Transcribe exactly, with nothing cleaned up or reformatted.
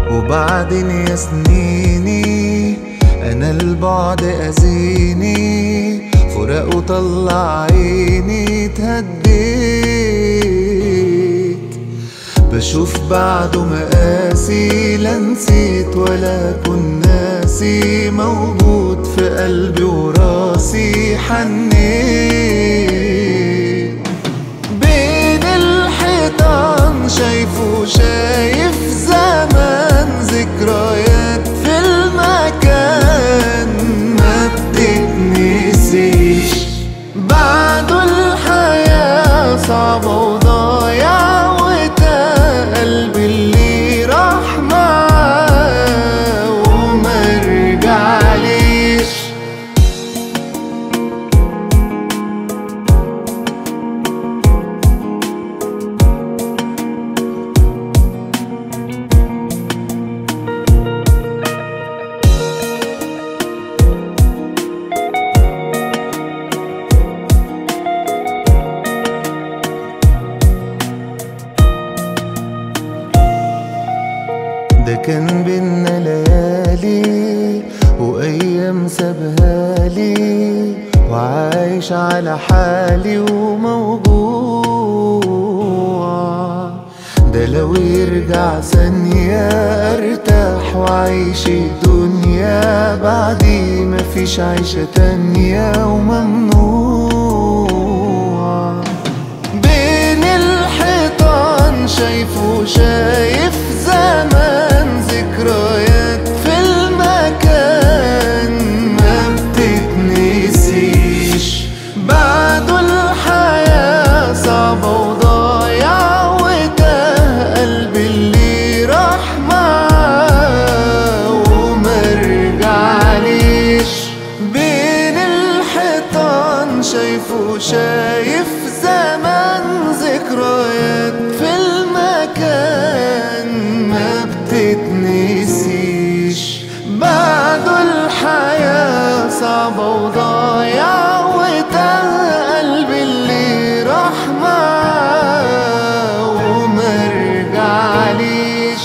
وبعدين يا سنيني انا البعد اذيني، فراق وطلع عيني اتهديت. بشوف بعده مقاسي، لا نسيت ولا كن ناسي، موجود في قلبي وراسي حنيت. بين الحيطان شايفه شايف زمان، ذكريات في المكان ما بتتنسيش. بعده الحياة صعبة وضايع، وتا قلبي اللي راح معاه وما رجعليش. ده كان بينا ليالي وايام سابهالي، وعايش على حالي وموجوع. ده لو يرجع ثانية ارتاح واعيش الدنيا، بعدي مفيش عيشة تانية وممنوع. بين الحيطان شايفه شايف زمان، ذكريات في المكان ما بتتنسيش. بعده الحياة صعبة وضايع، وتاه قلبي اللي راح معاه وما رجعليش. بين الحيطان شايفه شايف زمان، ذكريات في المكان ما بتتنسيش. بعده الحياة صعبة وضايع، وتاه قلبي اللي راح معاه وما رجعليش.